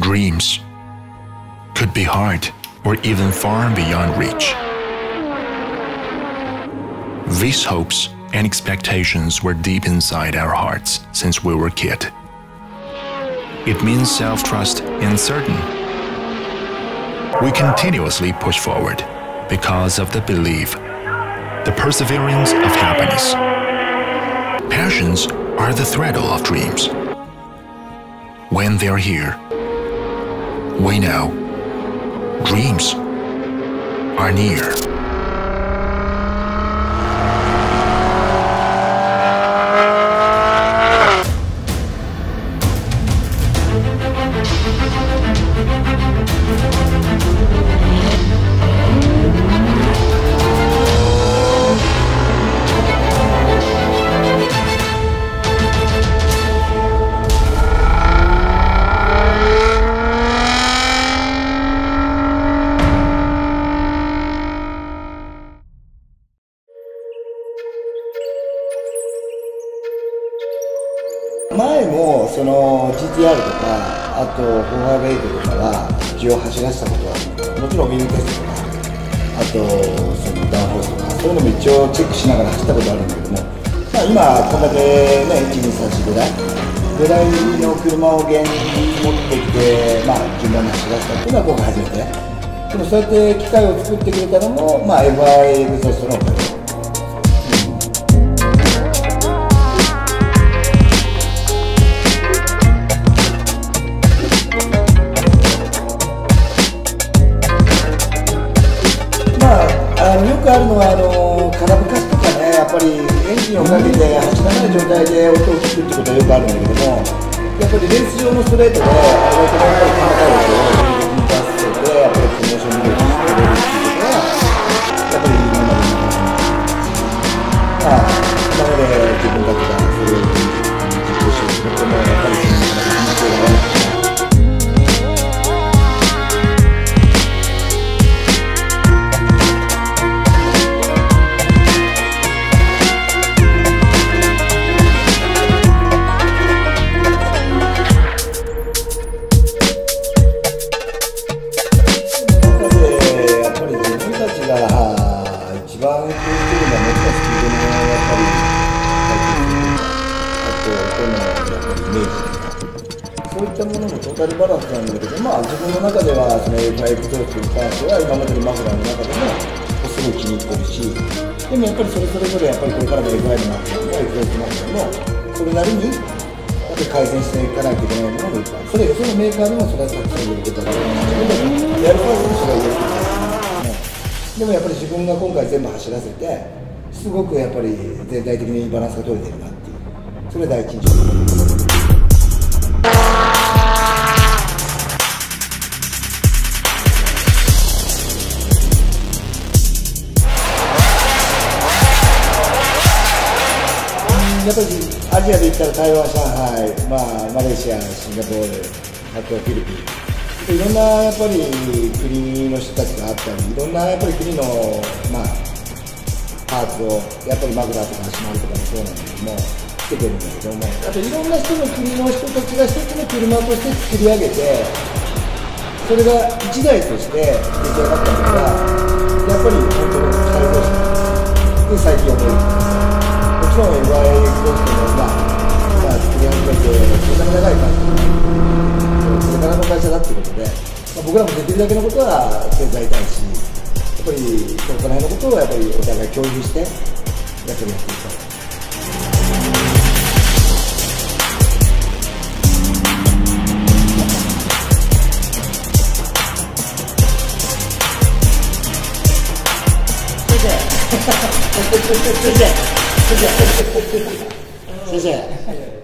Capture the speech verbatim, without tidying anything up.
dreams could be hard or even far beyond reach. These hopes and expectations were deep inside our hearts since we were kids. It means self-trust and certain. We continuously push forward because of the belief, the perseverance of happiness. Passions are the thread of dreams. When they're here, we know dreams are near. 前もその ジーティーアール とかあとフォーハーベイトとかは一応走らせたことはある。もちろんウィルテストとかあとそのダウンフォースとかそういうのも一応チェックしながら走ったことあるんだけども、まあ、今こんだけねいちにさんしごだいぐらいの車を現に持ってきて、まあ、順番に走らせたっていうのは今回初めて。でもそうやって機械を作ってくれたのも、まあ、エフアイ エグゾストのおかげ。よくあるのはあの空ぶかしとかね、やっぱりエンジンをかけて走らない状態で音を聞くってことはよくあるんだけども、やっぱりレース上のストレートであれだけのやっぱり細かい音を出せて、やっぱりプロモーションビデオにしてくれるっていうことはやっぱり今までのまあ今まで自分たちがそれを実行してることもやっぱりその気持ちが悪くて。一番気をつけるのはもちろんスピードのやっぱり改善、あと音のやっぱりイメージ、そういったもののトータルバランスなんだけど、まあ自分の中ではその エフアイ エグゾーストに関しては今までのマフラーの中でもすごい気に入ってるし、でもやっぱりそれそれぞれやっぱりこれからの エフアイ のマフラーも エグゾーストマフラーもそれなりにやっぱり改善していかないといけないものもいっぱいある。それよそのメーカーにもそれはたくさん入れることだから自分でやるからそれは入れることだから。でもやっぱり自分が今回全部走らせてすごくやっぱり全体的にバランスが取れてるなっていう、それが第一印象です。やっぱりアジアで言ったら台湾、上海、まあ、マレーシア、シンガポール、あとフィリピン、いろんなやっぱり国の人たちがあったり、いろんなやっぱり国の、まあ、パーツをやっぱりマフラーとか足回りとかもそうなんだけどもつけてるんだけども、あといろんな人の国の人たちが一つの車として作り上げて、それが一台として出来上がったのがやっぱり本当に機械同士なんです。で最近思います。もちろん エフアイ エグゾーストのまあ、まあ、作り始めてそんなに長い感じ、これからの会社だっていうことで、まあ、僕らもできるだけのことは手伝いたいし、やっぱりそこら辺のことをやっぱりお互い共有してやっぱりやっていきたい。先生先生先生先生